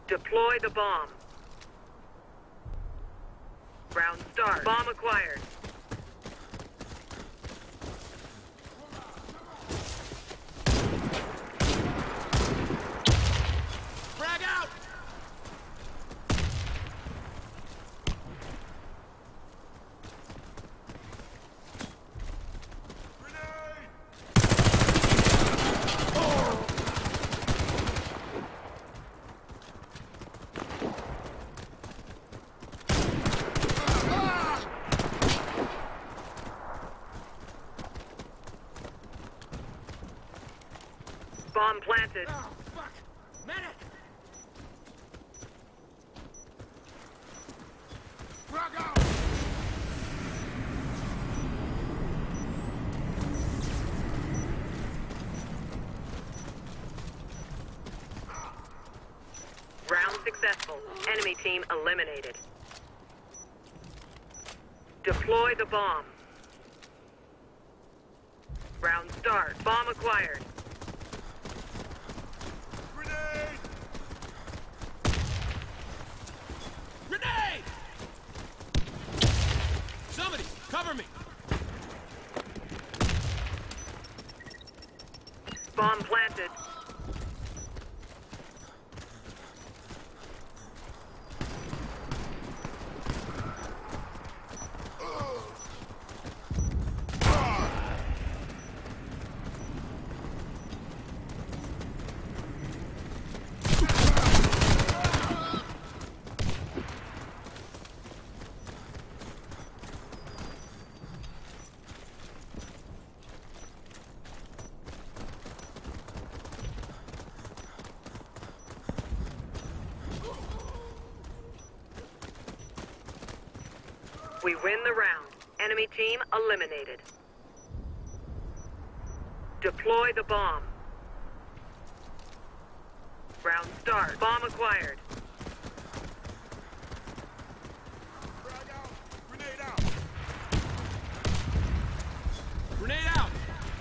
Deploy the bomb. Round start. Bomb acquired. Frag out! Bomb planted. Oh, fuck! Medic! Frag out! Round successful. Enemy team eliminated. Deploy the bomb. Round start. Bomb acquired. Grenade! Grenade! Somebody, cover me! Bomb planted. We win the round. Enemy team eliminated. Deploy the bomb. Round start. Bomb acquired. Frag out! Grenade out! Grenade out!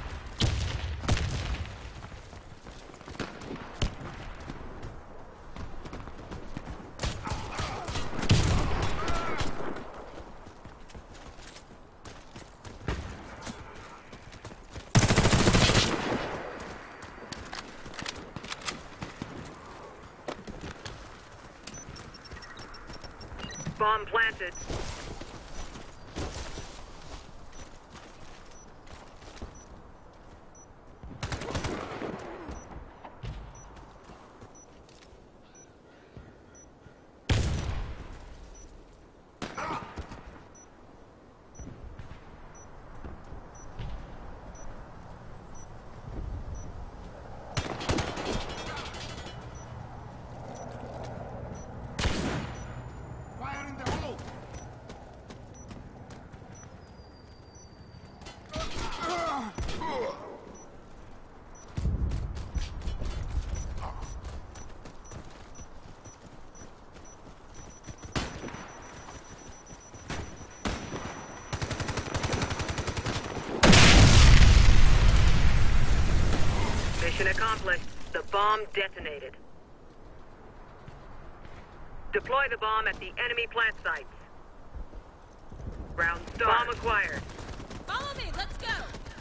Bomb planted. Fire in the hole! Mission accomplished. The bomb detonated. Deploy the bomb at the enemy plant sites. Round start. Bomb acquired. Follow me, let's go!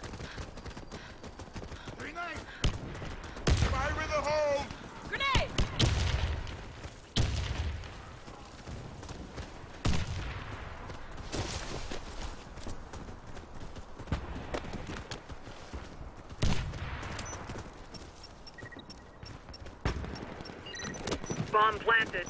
Grenade! Fire in the hole! Grenade! Bomb planted.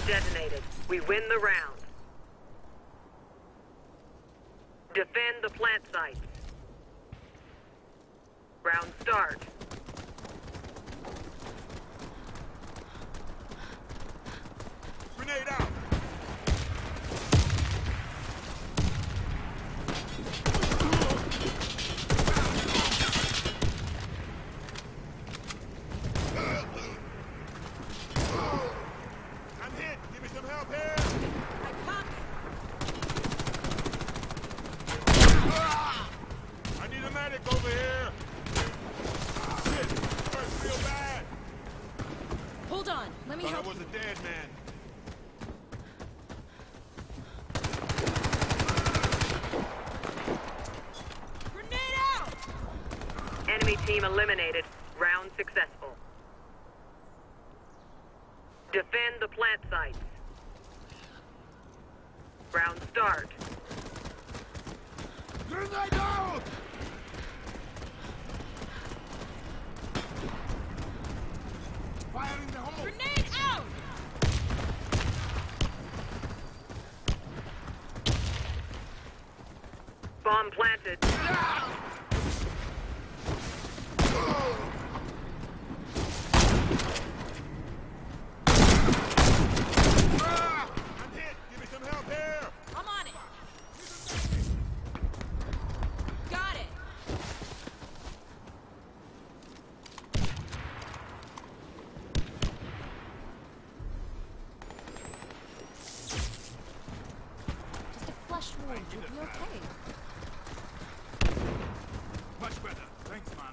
detonated. We win the round. Defend the plant sites. Round start. Grenade out! I'm hit! Give me some help here! I copy. I need a medic over here! Shit! Hurts real bad! Hold on. Let me Thought I help was you. a dead man. Grenade out! Enemy team eliminated. Round successful. Defend the plant sites. Round start. Grenade out! Fire in the hole! Grenade out! Bomb planted. I'm hit! Give me some help here! I'm on it. Got it. Just a flesh wound. You'll be okay. Much better. Thanks, man.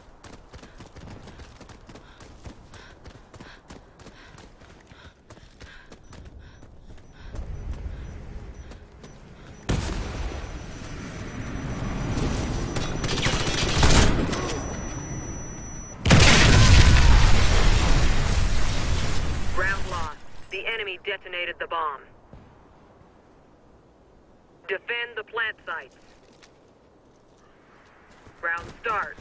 Round lost. The enemy detonated the bomb. Defend the plant sites. Round start.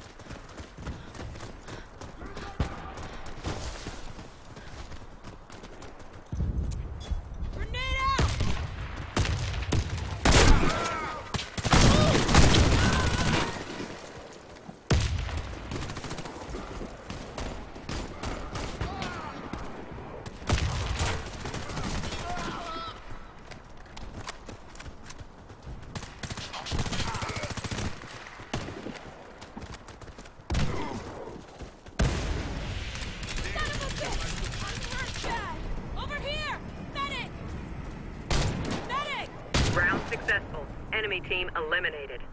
Grenade out! Son of a bitch! I'm hurt bad! Over here! Medic! Medic! Round successful. Enemy team eliminated.